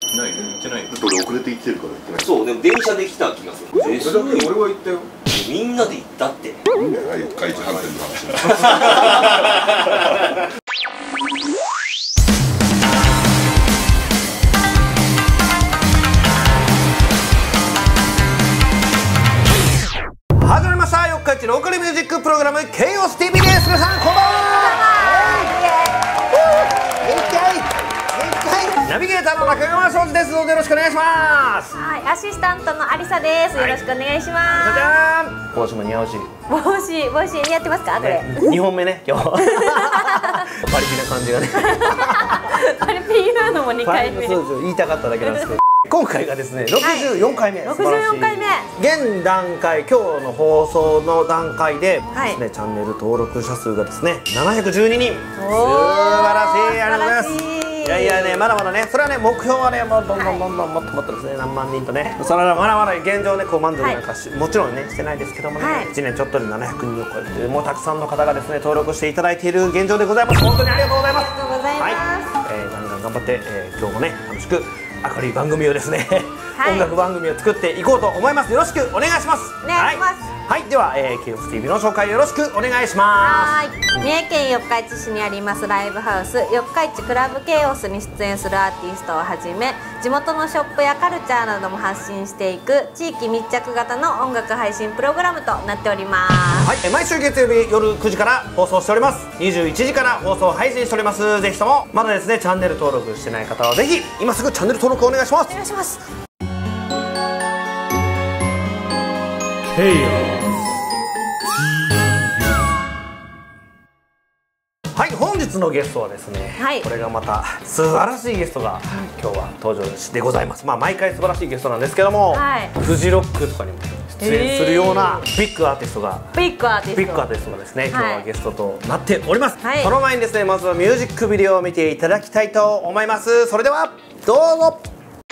ないね、行ってないよ。 だって俺遅れて行ってるから行ってない。 そう、でも電車で来た気がする。 俺は行ったよ。 みんなで行ったって。 いいんだよ、開示反転の話。 始まりました。四日市ローカルミュージックプログラム KOSTV です。皆さんこんばんは。ナビゲーターの中川庄司です。どうぞよろしくお願いします。 はい、アシスタントのアリサです。よろしくお願いします。 じゃん。帽子も似合うし。 帽子似合ってますか？これ。 2本目ね、今日。パリピな感じがね。 パリピなのも2回目。 そう言いたかっただけなんですけど。今回がですね、64回目。 64回目。 現段階、今日の放送の段階でですね、チャンネル登録者数がですね、712人。素晴らしい。ありがとうございます。いやいやね、まだまだね、それはね、目標はね、もうどんどんもっともっとですね、何万人とね、それはまだまだ現状ね、こう満足なんかもちろんね、してないですけどもね、1年ちょっとで700人を超えて、もうたくさんの方がですね、登録していただいている現状でございます。本当にありがとうございます。 ありがとうございます。 ガンガン頑張って、今日もね、楽しく明るい番組をですね、音楽番組を作っていこうと思います。よろしくお願いします。 お願いします。 はい、では、KOSTV の紹介よろしくお願いします。 三重県四日市市にありますライブハウス四日市クラブケイオスに出演するアーティストをはじめ、地元のショップやカルチャーなども発信していく地域密着型の音楽配信プログラムとなっております。 はい、毎週月曜日夜9時から放送しております。21時から放送配信しております。ぜひともまだですね、チャンネル登録してない方はぜひ今すぐチャンネル登録お願いします。 お願いします。 はい、本日のゲストはですね、これがまた素晴らしいゲストが今日は登場してございます。まあ毎回素晴らしいゲストなんですけども、フジロックとかにも出演するようなビッグアーティストがですね、今日はゲストとなっております。その前にですね、まずはミュージックビデオを見ていただきたいと思います。それではどうぞ。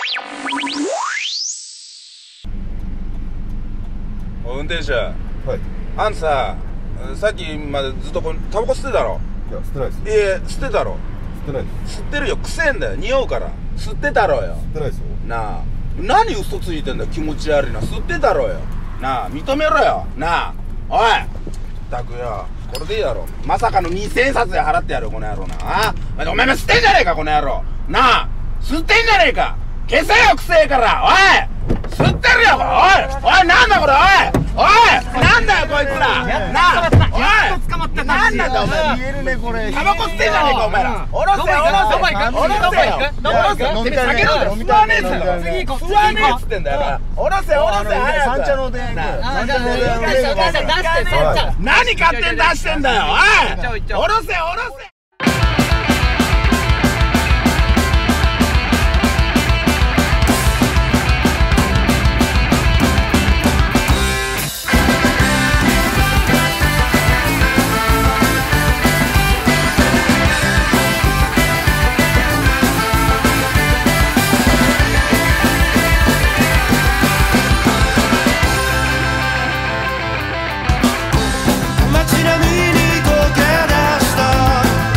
運転手、あんたさ、さっきまでずっとタバコ吸ってたろ？ いや、吸ってないです。 いや、吸ってたろ？ 吸ってないです。 吸ってるよ、くせえんだよ、匂うから。吸ってたろよ。 吸ってないですよ。 なあ、何嘘ついてんだよ、気持ち悪いな。吸ってたろよ。なあ、認めろよ。なあ、おいったくよ、これでいいだろ。まさかの2000円札で払ってやるよ、この野郎な。あ？お前も吸ってんじゃねえか、この野郎。なあ、吸ってんじゃねえか。消せよ、くせえから。おい吸ってるよ、これ。おいなんだこれ。おいなんだよこいつら。なあ、おい捕まった。なんなんだお前。言えるねこれ。タバコ吸ってんじゃねえかお前ら。おろせおろせおろせよ。飲みたいね。吸わねえっつってんだよ。吸わねえっつってんだよ。おろせおろせ早く。三茶の電話。何勝手に出してんだよ。おいおろせおろせ。 街並みに溶け出した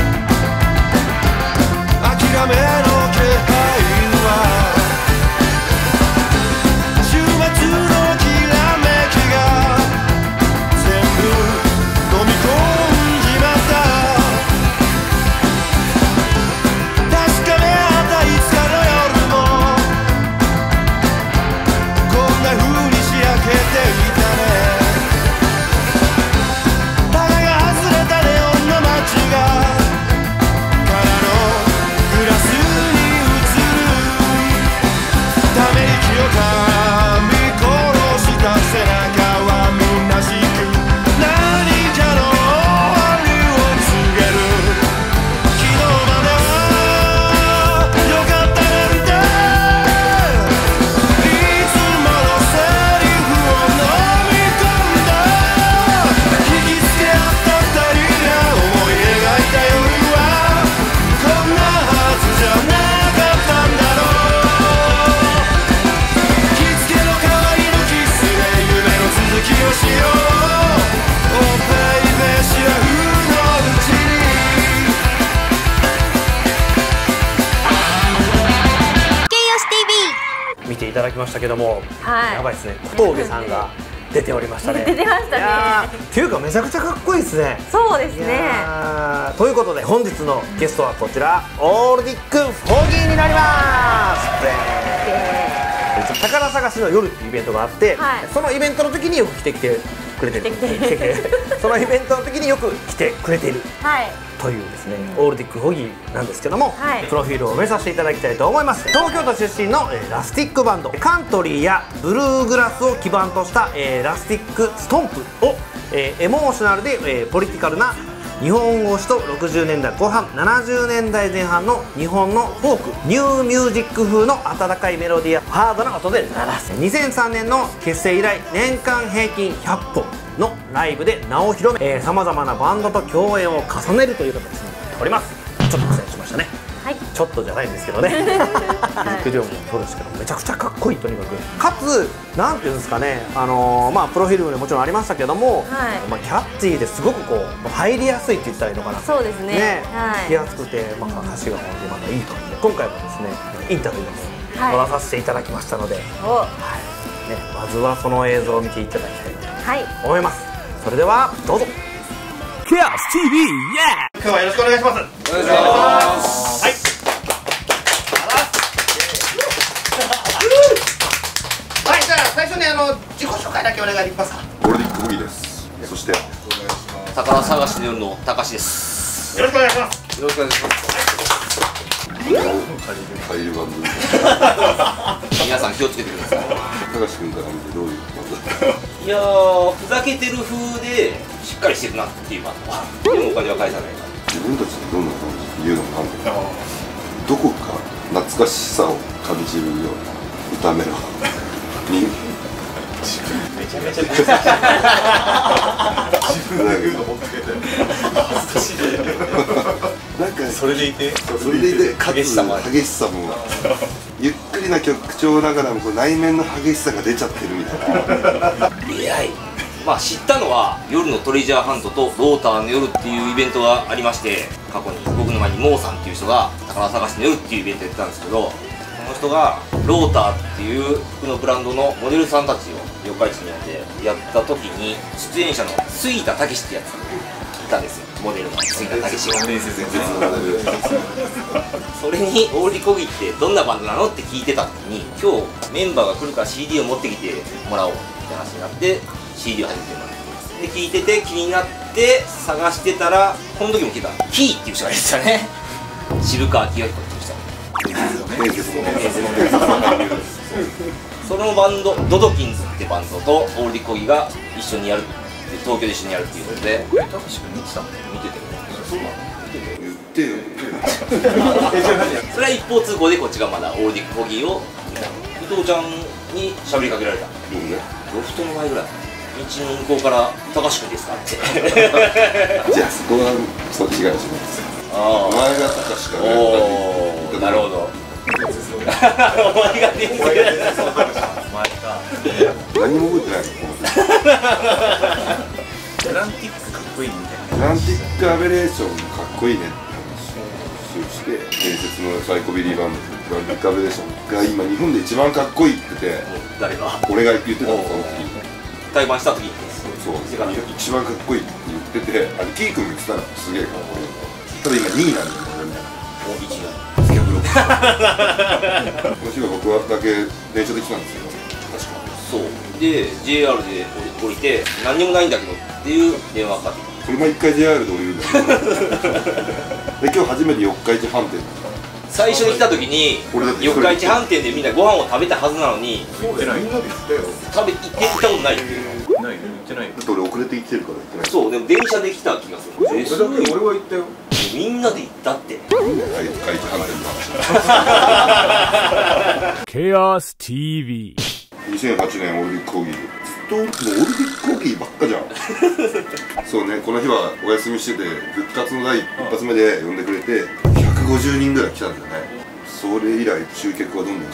見ていただきましたけども、 はいやばいですね、小峠さんが出ておりましたね。 出てましたね。 いやーっていうかめちゃくちゃかっこいいですね。いそうですね。 やーということで本日のゲストはこちら、オールディック・フォギーになります宝探しの夜っていうイベントがあって、 はいそのイベントの時によく来てくれてるそのイベントの時によく来てくれているはい。 というですね、オールディック・フォギーなんですけども、 はいプロフィールを埋めさせていただきたいと思います。東京都出身のラスティックバンド、カントリーやブルーグラスを基盤としたラスティックストンプをエモーショナルでポリティカルな日本語詞と60年代後半70年代前半の日本のフォークニューミュージック風の温かいメロディーやハードな音で鳴らす。2003年の結成以来年間平均100本のライブで名を広めさまざまなバンドと共演を重ねるという形になっております。ちょっと苦戦しましたね。 はい。 ちょっとじゃないんですけどねミュージックビデオもそうですけどめちゃくちゃかっこいい。とにかくかつなんていうんですかね、まあプロフィールももちろんありましたけども、 はいまあキャッチーですごくこう入りやすいって言ったらいいのかな。 そうですね。はい聞きやすくて、まあ、歌詞が本当にまたいいと。今回もですねインタビューもはい撮らさせていただきましたので、 お。 ね、まずはその映像を見ていただきたいとはい。 思います。それではどうぞ。ケアス TV、今日はよろしくお願いします。 お願いします。 はい。はい、じゃあ最初に自己紹介だけお願いできますか。 オールディック・フォギーです。そして宝探しの夜のたかしです。 よろしくお願いします。 よろしくお願いします。 これを借りるバンド。 皆さん気をつけてください。 高橋君から見てどういうバンドだった？ いやー、ふざけてる風でしっかりしてるなっていうバンドは。でもお金は返さないから。 自分たちにどんな感じで言うのもなんだけど、どこか懐かしさを感じるような歌メロにめちゃめちゃなんかそれでいてそれでいてかつ激しさもある。 激しさもゆっくりな曲調ながらもこう内面の激しさが出ちゃってるみたいな。 出会い、まあ知ったのは夜のトレジャーハントとローターの夜っていうイベントがありまして、過去に僕の前にモーさんっていう人が宝探しの夜っていうイベントやってたんですけど、この人がローターっていう服のブランドのモデルさんたちを四日市に呼んでやった時に、出演者の杉田武ってやついたんですよ。モデルの杉田武がそれにオールディコギってどんなバンドなのって聞いてた時に、今日メンバーが来るから CD を持ってきてもらおうって話になって CD を始めてもらってで聞いてて気になって探してたら、この時も聞いたキーっていう人がいるんですよね。渋川清彦っていう人。 伝説のそのバンドドドキンズってバンドとオールディコギが一緒にやる、東京で一緒にやるっていうことで、 高橋君見てたもん。 見てて言ってよ。 それは一方通行でこっちがまだオールディコギを見た。伊藤ちゃんに喋りかけられた。 僕ね、 ロフトの前ぐらい道の向こうから「高橋君ですか?」ってじゃあそこはそっちがしますあお前が高しかあ、おお、なるほど。お前が伝説前か何も覚えてないのグランティックかっこいいみたいグランティックアベレーションかっこいいねって話をして伝説のサイコビリーバンドグランティックアベレーションが今日本で一番かっこいいって言って誰が俺が言ってたのその時対バンした時にそう一番かっこいいって言っててキー君も言ってたらすげえかっこいいただ今2位なんだよ俺みたいなお一位スキャブロックこの日は僕はだけ電車で来たんですよ確かそうで JR で降りて何にもないんだけどっていう電話がかかってきて、 それ毎回 JR で降りるんだけどで今日初めて四日市飯店最初に来た時に俺だって四日市飯店でみんなご飯を食べたはずなのに言ってない。みんなで言ったよ。 行ったことないっていうない言ってないよ。 だって俺遅れてきてるから言ってないそうでも電車で来た気がする。 俺だけ俺は言ったよ。 みんなで行ったって四日市飯店の話ケアス TV 2008年オルディックコーギーずっともうオルディックコーギーばっかじゃんそうねこの日はお休みしてて復活の第一発目で呼んでくれて150人ぐらい来たんだよねそれ以来集客はどんどん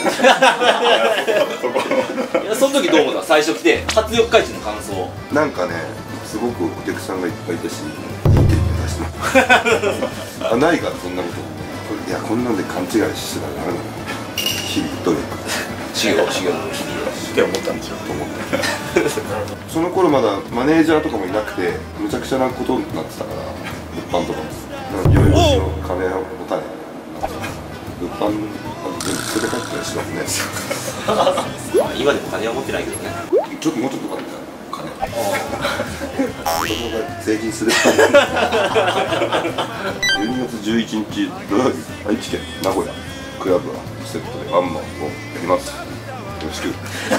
減っていやその時どう思った最初来て初四日市の感想。 なんかねすごくお客さんがいっぱいいたしいいって出してあないからそんなこといやこんなんで勘違いしてたらダメだな日々努力修行の日々 って思ったんですよ。 と思ってその頃まだマネージャーとかもいなくてむちゃくちゃなことになってたから物販とかも夜通しの金を持たない物販全部捨てて帰ってたりしますね今でも金は持ってないけどね。 ちょっともうちょっと待って金子供が成人する12月11日土曜日愛知県名古屋クラブはセットでワンマンをやります。よろしく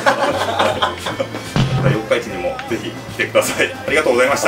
四日市にもぜひ来てください。ありがとうございました。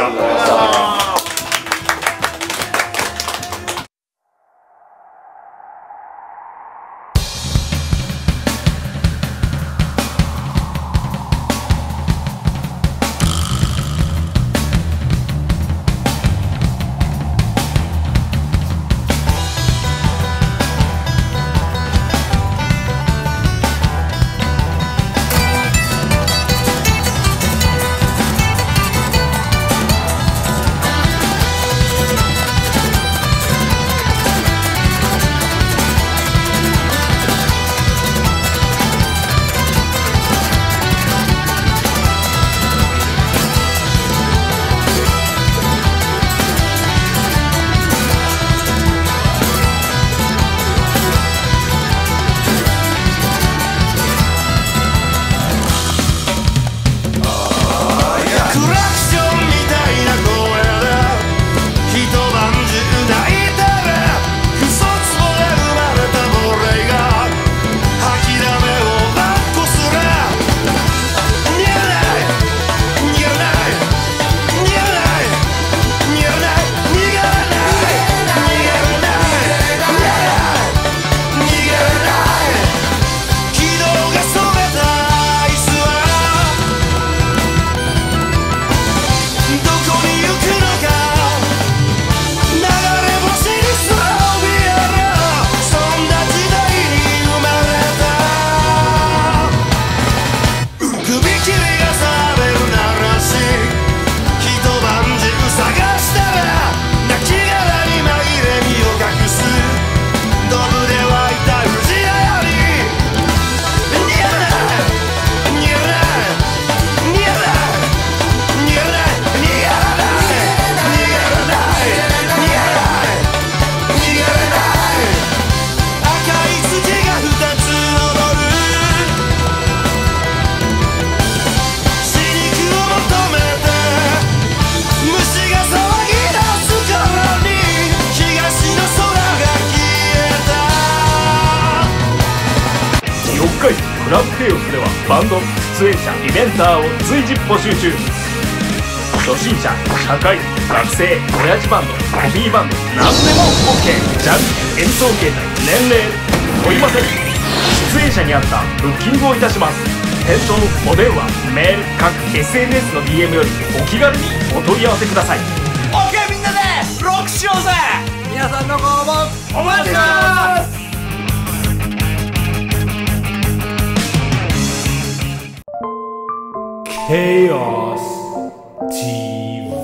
クラブケイオスではバンド出演者イベンターを随時募集中。初心者、社会人、学生、親父バンド、コピーバンド、何でも OK。 ジャンル、演奏形態、年齢問いません。出演者に合ったブッキングをいたします。店頭、お電話、メール、各 SNS の DM よりお気軽にお問い合わせください。 OK、 みんなでロックしようぜ。皆さんのご応募お待ちしてます。 Chaos TV。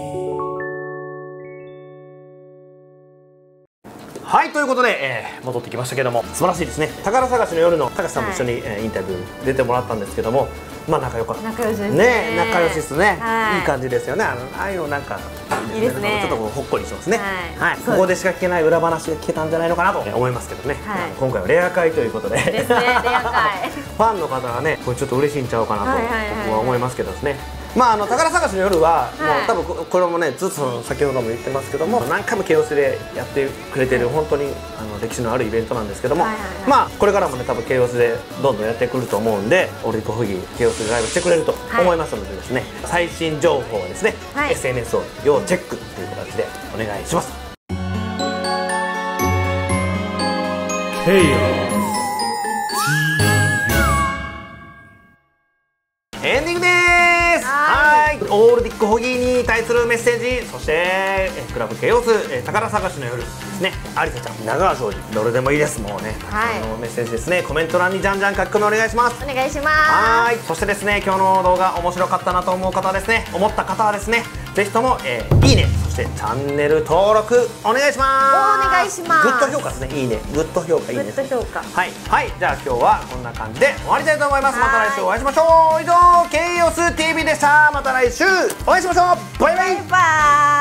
はい、ということで、戻ってきましたけども、素晴らしいですね。宝探しの夜の高橋さんも一緒に、インタビュー出てもらったんですけども、まあ仲良かった。 仲良しですね。 ね。 仲良しですね。 はいいい感じですよね。ああいうのなんかいいですね。 ちょっとこうほっこりしますね。 はいはい。ここでしか聞けない裏話が聞けたんじゃないのかなと思いますけどね。 はい今回はレア会ということで。 ですね。レア会。 ファンの方はね、これちょっと嬉しいんちゃうかなとはいはいはいはい僕は思いますけどですね。まあ宝探しの夜は、 はいもう多分これもねずっと先ほども言ってますけども、何回もケイオスでやってくれてる本当に歴史のあるイベントなんですけども、 はいはいはいまあこれからもね多分ケイオスでどんどんやってくると思うんで、オリコフギケイオスでライブしてくれると思いますのでですね、最新情報はですね、 はい SNS を要チェックという形でお願いします。 Chaos。 エンディングです。はい、オールディックホギーに対するメッセージ、そしてクラブケイオス宝探しの夜ですね。アリサちゃん、長川庄司、どれでもいいです。もうね、 はいメッセージですね。コメント欄にじゃんじゃん書き込みお願いします。 お願いします。 はい、そしてですね、今日の動画面白かったなと思う方はですね、思った方はですね、ぜひとも、いいね、そしてチャンネル登録お願いします。 お願いします。 グッド評価ですね。いいね、グッド評価いいですね。 グッド評価。 はいはい、じゃあ今日はこんな感じで終わりたいと思います。また来週お会いしましょう。以上ケイオス TV でした。また来週お会いしましょう。バイバイ。 バイバイ。